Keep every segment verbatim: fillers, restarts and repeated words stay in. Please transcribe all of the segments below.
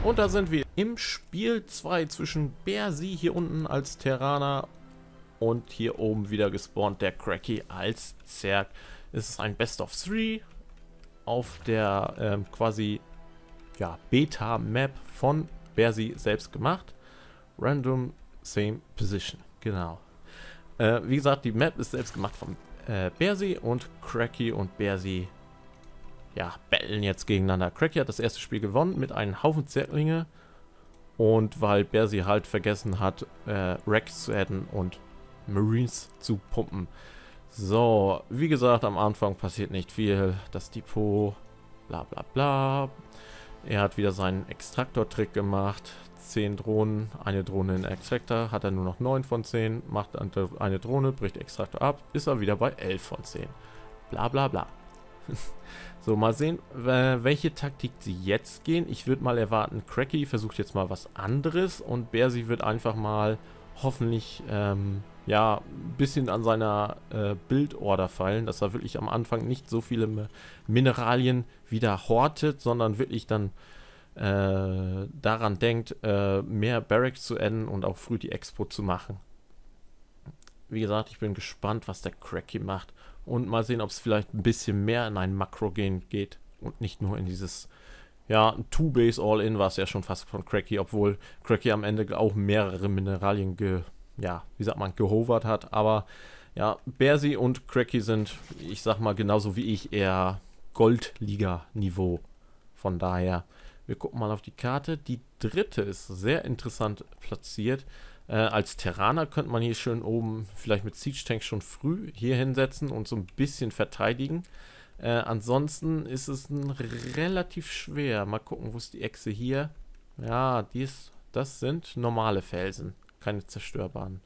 Und da sind wir im Spiel zwei zwischen Bersi hier unten als Terraner und hier oben wieder gespawnt der Cracky als Zerg. Es ist ein Best of Three auf der ähm, quasi ja, Beta-Map von Bersi selbst gemacht. Random Same Position, genau. Äh, wie gesagt, die Map ist selbst gemacht von äh, Bersi und Cracky und Bersi ja, betteln jetzt gegeneinander. Cracky hat das erste Spiel gewonnen mit einem Haufen Zerglinge und weil Bersi halt vergessen hat, äh, Rex zu adden und Marines zu pumpen. So, wie gesagt, am Anfang passiert nicht viel. Das Depot, bla bla bla. Er hat wieder seinen Extraktor-Trick gemacht. zehn Drohnen, eine Drohne in Extraktor, hat er nur noch neun von zehn. Macht eine Drohne, bricht Extraktor ab, ist er wieder bei elf von zehn. Bla bla bla. So, mal sehen, welche Taktik sie jetzt gehen. Ich würde mal erwarten, Cracky versucht jetzt mal was anderes und Bersi wird einfach mal hoffentlich ähm, ja, ein bisschen an seiner äh, Bildorder feilen, dass er wirklich am Anfang nicht so viele Mineralien wieder hortet, sondern wirklich dann äh, daran denkt, äh, mehr Barracks zu enden und auch früh die Expo zu machen. Wie gesagt, ich bin gespannt, was der Cracky macht. Und mal sehen, ob es vielleicht ein bisschen mehr in ein Makro-Game geht und nicht nur in dieses, ja, Two-Base All-In war es ja schon fast von Cracky, obwohl Cracky am Ende auch mehrere Mineralien ge, ja, wie sagt man, gehovert hat. Aber ja, Bersi und Cracky sind, ich sag mal, genauso wie ich, eher Goldliga-Niveau. Von daher, wir gucken mal auf die Karte. Die dritte ist sehr interessant platziert. Äh, als Terraner könnte man hier schön oben vielleicht mit Siege Tank schon früh hier hinsetzen und so ein bisschen verteidigen. Äh, ansonsten ist es ein relativ schwer. Mal gucken, wo ist die Echse hier? Ja, die ist, das sind normale Felsen, keine zerstörbaren.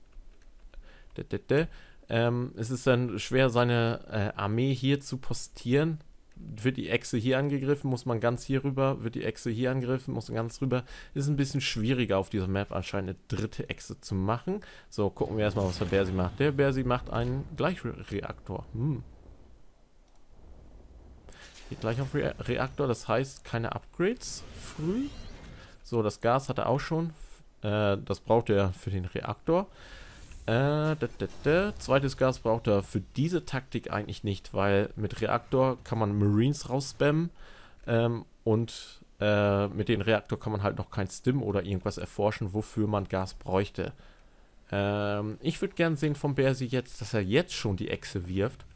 Ähm, es ist dann schwer, seine äh, Armee hier zu postieren. Wird die Echse hier angegriffen, muss man ganz hier rüber. Wird die Echse hier angegriffen, muss man ganz rüber. Ist ein bisschen schwieriger auf dieser Map anscheinend eine dritte Echse zu machen. So, gucken wir erstmal, was der Bersi macht. Der Bersi macht einen Gleichreaktor. Hm. Geht gleich auf Re Reaktor, das heißt keine Upgrades früh. So, das Gas hat er auch schon. Äh, das braucht er für den Reaktor. Äh, da, da, da. Zweites Gas braucht er für diese Taktik eigentlich nicht, weil mit Reaktor kann man Marines rausspammen ähm, und äh, mit dem Reaktor kann man halt noch kein Stim oder irgendwas erforschen, wofür man Gas bräuchte. Ähm, ich würde gerne sehen vom Bersi jetzt, dass er jetzt schon die Echse wirft.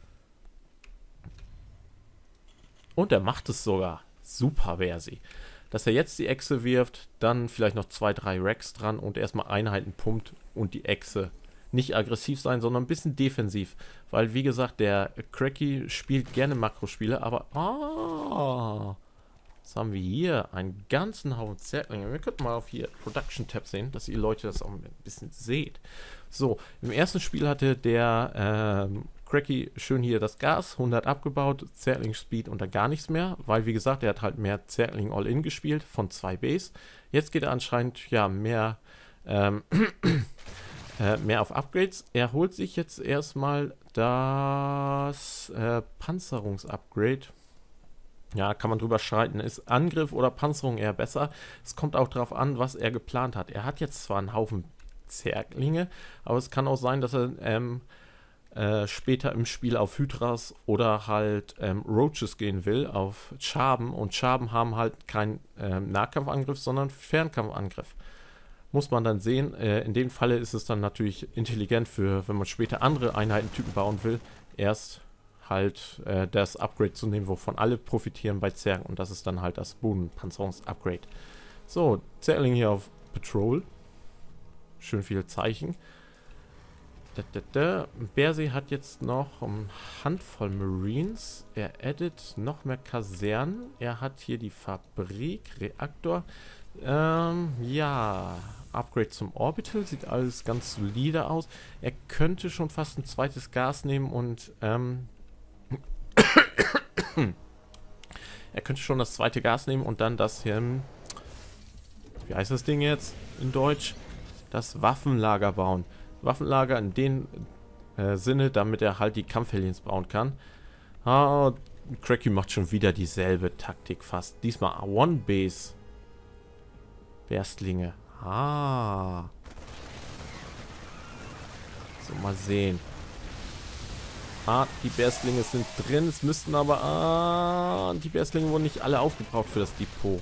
Und er macht es sogar. Super, Bersi. Dass er jetzt die Echse wirft, dann vielleicht noch zwei, drei Racks dran und erstmal Einheiten pumpt und die Echse nicht aggressiv sein, sondern ein bisschen defensiv. Weil, wie gesagt, der Cracky spielt gerne Makrospiele, aber ah, was haben wir hier? Einen ganzen Haufen Zerglinge. Wir könnten mal auf hier Production Tab sehen, dass ihr Leute das auch ein bisschen seht. So, im ersten Spiel hatte der ähm, Cracky schön hier das Gas, hundert abgebaut, Zergling Speed und dann gar nichts mehr, weil, wie gesagt, er hat halt mehr Zergling All-In gespielt von zwei Base. Jetzt geht er anscheinend, ja, mehr ähm, Äh, mehr auf Upgrades. Er holt sich jetzt erstmal das äh, Panzerungsupgrade. Ja, kann man drüber streiten. Ist Angriff oder Panzerung eher besser? Es kommt auch darauf an, was er geplant hat. Er hat jetzt zwar einen Haufen Zerglinge, aber es kann auch sein, dass er ähm, äh, später im Spiel auf Hydras oder halt ähm, Roaches gehen will, auf Schaben. Und Schaben haben halt keinen ähm, Nahkampfangriff, sondern Fernkampfangriff. Muss man dann sehen. Äh, in dem Falle ist es dann natürlich intelligent für, wenn man später andere Einheitentypen bauen will, erst halt äh, das Upgrade zu nehmen, wovon alle profitieren bei Zergen. Und das ist dann halt das Bodenpanzerungs-Upgrade. So, Zergling hier auf Patrol. Schön viele Zeichen. Da, da, da. Bersi hat jetzt noch eine Handvoll Marines. Er addet noch mehr Kasernen. Er hat hier die Fabrik, Reaktor. Ähm, ja, Upgrade zum Orbital, sieht alles ganz solide aus. Er könnte schon fast ein zweites Gas nehmen und, ähm, er könnte schon das zweite Gas nehmen und dann das hier, wie heißt das Ding jetzt in Deutsch? Das Waffenlager bauen. Waffenlager in dem äh, Sinne, damit er halt die Kampfheliens bauen kann. Ah, Cracky macht schon wieder dieselbe Taktik fast. Diesmal One Base. Berstlinge. Ah. So, mal sehen. Ah, die Berstlinge sind drin. Es müssten aber... Ah, die Berstlinge wurden nicht alle aufgebraucht für das Depot.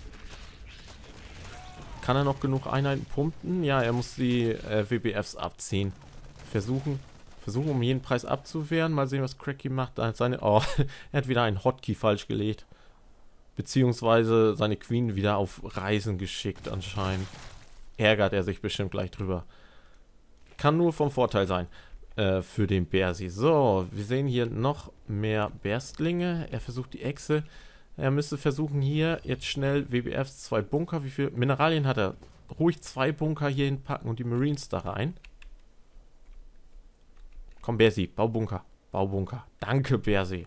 Kann er noch genug Einheiten pumpen? Ja, er muss die äh, W B Fs abziehen. Versuchen, versuchen, um jeden Preis abzuwehren. Mal sehen, was Cracky macht. Er hat seine, oh, er hat wieder einen Hotkey falsch gelegt. Beziehungsweise seine Queen wieder auf Reisen geschickt anscheinend. Ärgert er sich bestimmt gleich drüber. Kann nur vom Vorteil sein äh, für den Bersi. So, wir sehen hier noch mehr Berstlinge. Er versucht die Echse. Er müsste versuchen hier jetzt schnell W B Fs, zwei Bunker. Wie viele Mineralien hat er? Ruhig zwei Bunker hier hinpacken und die Marines da rein. Komm, Bersi, bau Bunker. Bau Bunker. Danke, Bersi.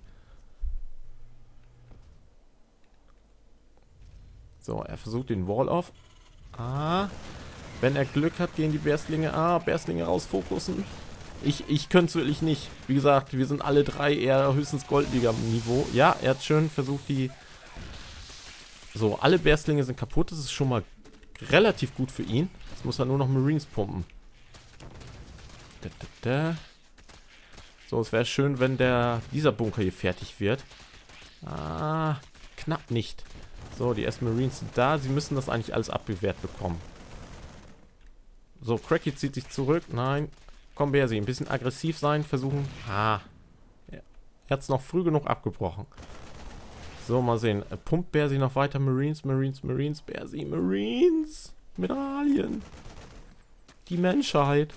So, er versucht den Wall-Off. Ah. Wenn er Glück hat, gehen die Berstlinge. Ah, Berstlinge rausfokussen. Ich, ich könnte es wirklich nicht. Wie gesagt, wir sind alle drei eher höchstens Goldliga-Niveau. Ja, er hat schön versucht, die... So, alle Berstlinge sind kaputt. Das ist schon mal relativ gut für ihn. Jetzt muss er nur noch Marines pumpen. Da, da, da. So, es wäre schön, wenn der dieser Bunker hier fertig wird. Ah, knapp nicht. So, die ersten Marines sind da. Sie müssen das eigentlich alles abgewehrt bekommen. So, Cracky zieht sich zurück. Nein. Komm, Bersi, ein bisschen aggressiv sein, versuchen. Ah. Er hat es noch früh genug abgebrochen. So, mal sehen. Pumpt Bersi noch weiter Marines, Marines, Marines, Bersi, Marines. Mineralien. Die Menschheit.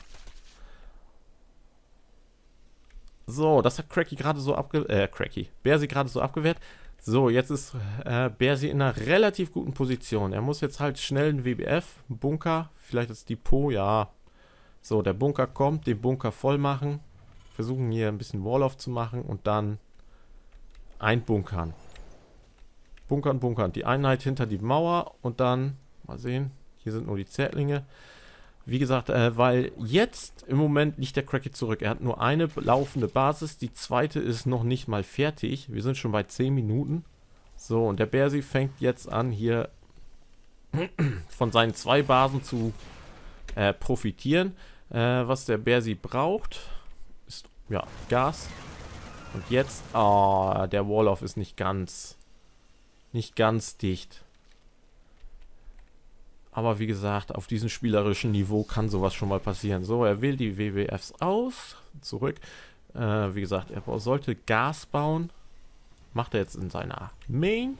So, das hat Cracky gerade so abge... Äh, Cracky. Bersi gerade so abgewehrt. So, jetzt ist äh, Bersi in einer relativ guten Position. Er muss jetzt halt schnell einen W B F, einen Bunker, vielleicht das Depot, ja. So, der Bunker kommt, den Bunker voll machen. Versuchen hier ein bisschen Wall-Off zu machen und dann einbunkern. Bunkern, bunkern. Die Einheit hinter die Mauer und dann, mal sehen, hier sind nur die Zertlinge. Wie gesagt, äh, weil jetzt im Moment liegt der Cracky zurück. Er hat nur eine laufende Basis. Die zweite ist noch nicht mal fertig. Wir sind schon bei zehn Minuten. So, und der Bersi fängt jetzt an, hier von seinen zwei Basen zu äh, profitieren. Äh, was der Bersi braucht, ist, ja, Gas. Und jetzt, oh, der Wall-Off ist nicht ganz, nicht ganz dicht. Aber wie gesagt, auf diesem spielerischen Niveau kann sowas schon mal passieren. So, er wählt die W B Fs aus. Zurück. Äh, wie gesagt, er sollte Gas bauen. Macht er jetzt in seiner Main.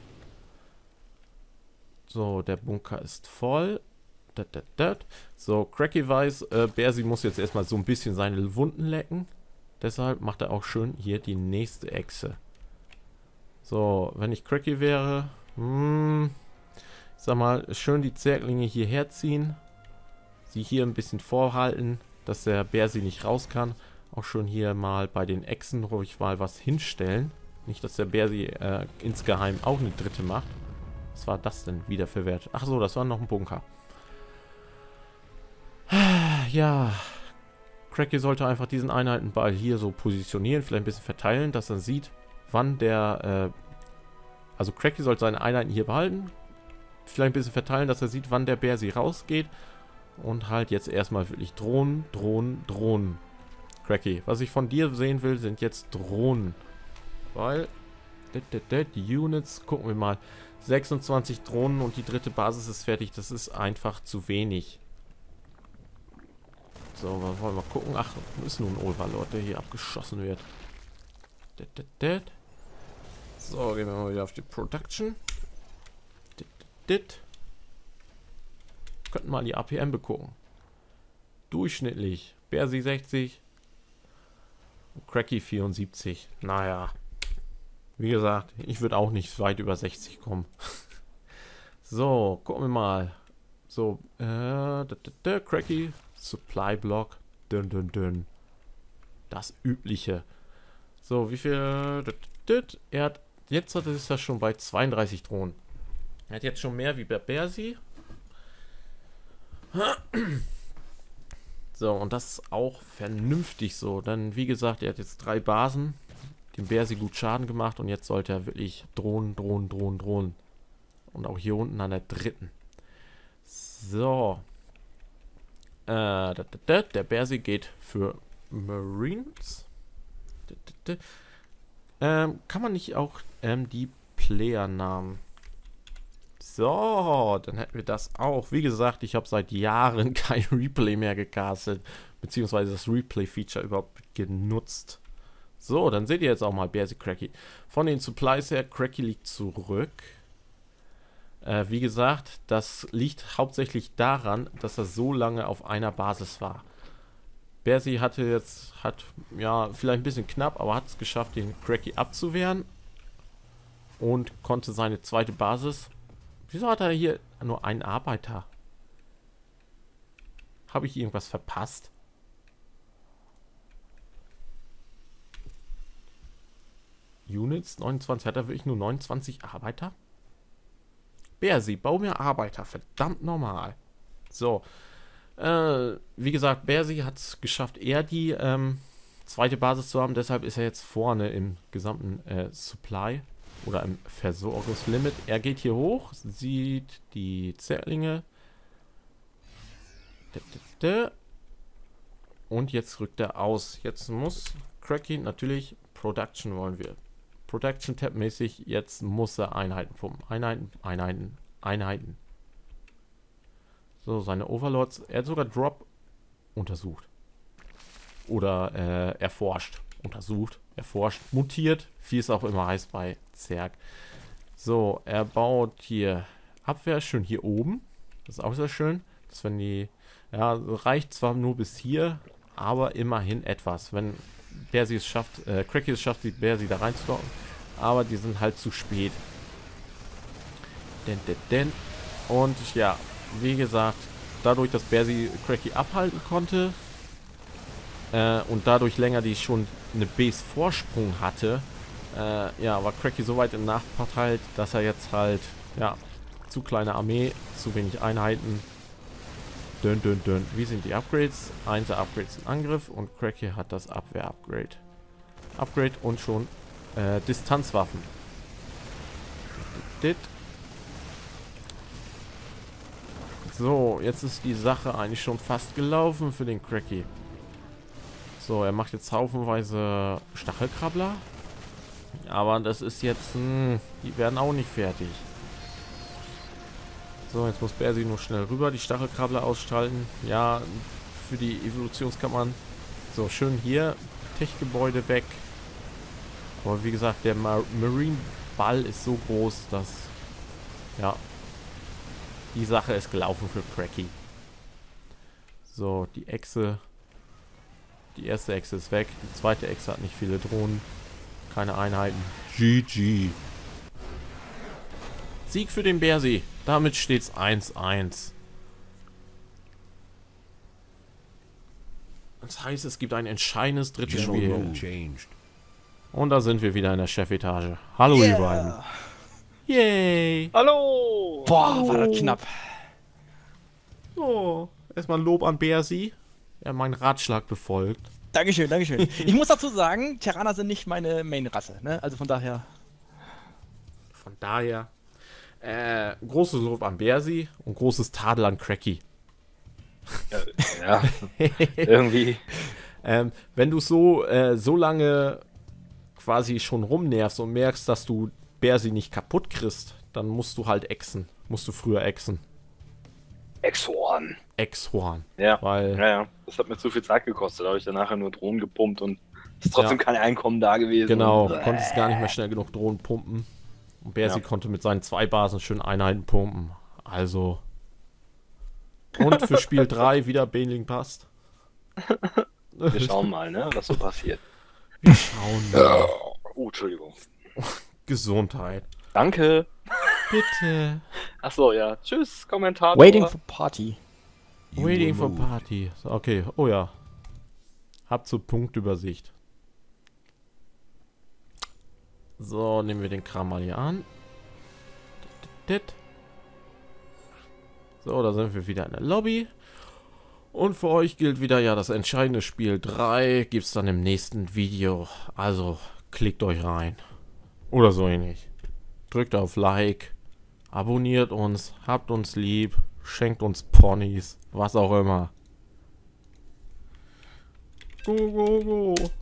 So, der Bunker ist voll. Dat, dat, dat. So, Cracky weiß, äh, Bersi muss jetzt erstmal so ein bisschen seine Wunden lecken. Deshalb macht er auch schön hier die nächste Echse. So, wenn ich Cracky wäre... Hm... Sag mal, schön die Zerglinge hierher ziehen. Sie hier ein bisschen vorhalten, dass der Bersi nicht raus kann. Auch schon hier mal bei den Echsen ruhig mal was hinstellen. Nicht, dass der Bersi äh, insgeheim auch eine dritte macht. Was war das denn wieder für Wert? Ach so, das war noch ein Bunker. Ja. Cracky sollte einfach diesen Einheitenball hier so positionieren. Vielleicht ein bisschen verteilen, dass er sieht, wann der... Äh, also Cracky sollte seine Einheiten hier behalten. Vielleicht ein bisschen verteilen, dass er sieht, wann der Bersi rausgeht. Und halt jetzt erstmal wirklich Drohnen, Drohnen, Drohnen. Cracky, was ich von dir sehen will, sind jetzt Drohnen. Weil, die Units, gucken wir mal. sechsundzwanzig Drohnen und die dritte Basis ist fertig. Das ist einfach zu wenig. So, wollen wir mal gucken. Ach, ist nur ein Overlord, der hier abgeschossen wird. So, gehen wir mal wieder auf die Production. Könnten mal die A P M begucken. Durchschnittlich. Bersi sechzig. Cracky vierundsiebzig. Naja. Wie gesagt, ich würde auch nicht weit über sechzig kommen. So, gucken wir mal. So, äh, da, da, da, Cracky. Supply Block. Dünn, dünn, dünn. Das Übliche. So, wie viel? Da, da, da. Er hat, jetzt hat es das schon bei zweiunddreißig Drohnen. Er hat jetzt schon mehr wie bei Bersi. So, und das ist auch vernünftig so. Denn wie gesagt, er hat jetzt drei Basen. Dem Bersi gut Schaden gemacht. Und jetzt sollte er wirklich Drohnen, Drohnen, Drohnen, Drohnen. Und auch hier unten an der dritten. So. Äh, der Bersi geht für Marines. Ähm, kann man nicht auch ähm, die Player-Namen? So, dann hätten wir das auch. Wie gesagt, ich habe seit Jahren kein Replay mehr gecastet, beziehungsweise das Replay-Feature überhaupt genutzt. So, dann seht ihr jetzt auch mal Bersi Cracky. Von den Supplies her, Cracky liegt zurück. Äh, wie gesagt, das liegt hauptsächlich daran, dass er so lange auf einer Basis war. Bersi hatte jetzt, hat, ja, vielleicht ein bisschen knapp, aber hat es geschafft, den Cracky abzuwehren. Und konnte seine zweite Basis... Wieso hat er hier nur einen Arbeiter? Habe ich irgendwas verpasst? Units neunundzwanzig. Hat er wirklich nur neunundzwanzig Arbeiter? Bersi, bau mir Arbeiter. Verdammt normal. So. Äh, wie gesagt, Bersi hat es geschafft, eher die ähm, zweite Basis zu haben. Deshalb ist er jetzt vorne im gesamten äh, Supply oder im Versorgungslimit. Er geht hier hoch, sieht die Zerlinge. Und jetzt rückt er aus. Jetzt muss Cracky natürlich Production wollen wir. Production Tab mäßig. Jetzt muss er Einheiten pumpen. Einheiten, Einheiten, Einheiten. So, seine Overlords. Er hat sogar Drop untersucht. Oder äh, erforscht. Untersucht, erforscht, mutiert. Wie es auch immer heißt bei Zerg. So, er baut hier Abwehr schön hier oben. Das ist auch sehr schön. Dass wenn die... Ja, reicht zwar nur bis hier, aber immerhin etwas. Wenn Bersi es schafft, äh, Cracky es schafft, die Bersi da reinzulocken. Aber die sind halt zu spät. Den, den, den. Und ja, wie gesagt, dadurch, dass Bersi Cracky abhalten konnte äh, und dadurch länger die schon eine Base Vorsprung hatte, äh, ja, war Cracky so weit im Nachpart halt, dass er jetzt halt, ja, zu kleine Armee, zu wenig Einheiten. Dünn, dünn, dünn. Wie sind die Upgrades? Einser Upgrades in Angriff und Cracky hat das Abwehr-Upgrade. Upgrade und schon äh, Distanzwaffen. So, jetzt ist die Sache eigentlich schon fast gelaufen für den Cracky. So, er macht jetzt haufenweise Stachelkrabbler. Aber das ist jetzt... Mh, die werden auch nicht fertig. So, jetzt muss Bersi nur schnell rüber die Stachelkrabbler ausschalten. Ja, für die Evolutionskammern. So, schön hier. Tech-Gebäude weg. Aber wie gesagt, der Mar Marine-Ball ist so groß, dass... Ja. Die Sache ist gelaufen für Cracky. So, die Echse. Die erste Echse ist weg. Die zweite Echse hat nicht viele Drohnen. Keine Einheiten. G G. Sieg für den Bersi. Damit steht's eins eins. Das heißt, es gibt ein entscheidendes drittes Spiel. Und da sind wir wieder in der Chefetage. Hallo, yeah. Ihr beiden. Yay. Hallo. Boah, Hallo. War das knapp. Oh, erstmal ein Lob an Bersi. Er hat meinen Ratschlag befolgt. Dankeschön, Dankeschön. Ich muss dazu sagen, Terraner sind nicht meine Main-Rasse, ne? Also von daher. Von daher. Äh, großes Lob an Bersi und großes Tadel an Cracky. Ja, ja irgendwie. ähm, wenn du so, äh, so lange quasi schon rumnervst und merkst, dass du Bersi nicht kaputt kriegst, dann musst du halt exen. Musst du früher exen. Exhorn. Exhorn. Ja, weil, ja, ja. Das hat mir zu viel Zeit gekostet. Da habe ich dann nachher nur Drohnen gepumpt und es ist trotzdem ja. kein Einkommen da gewesen. Genau, und, du konntest gar nicht mehr schnell genug Drohnen pumpen. Und Bersi ja. konnte mit seinen zwei Basen schön Einheiten pumpen. Also. Und für Spiel drei wieder Baneling passt. Wir schauen mal, ne, was so passiert. Wir schauen mal. Oh, Entschuldigung. Gesundheit. Danke. Bitte. Achso, ja. Tschüss, Kommentar. Waiting for Party. You Waiting for Party. So, okay, oh ja. Hab zur Punktübersicht. So, nehmen wir den Kram mal hier an. So, da sind wir wieder in der Lobby. Und für euch gilt wieder ja das entscheidende Spiel drei. Gibt es dann im nächsten Video. Also, klickt euch rein. Oder so ähnlich. Drückt auf Like. Abonniert uns. Habt uns lieb. Schenkt uns Ponys. Was auch immer. Go, go, go.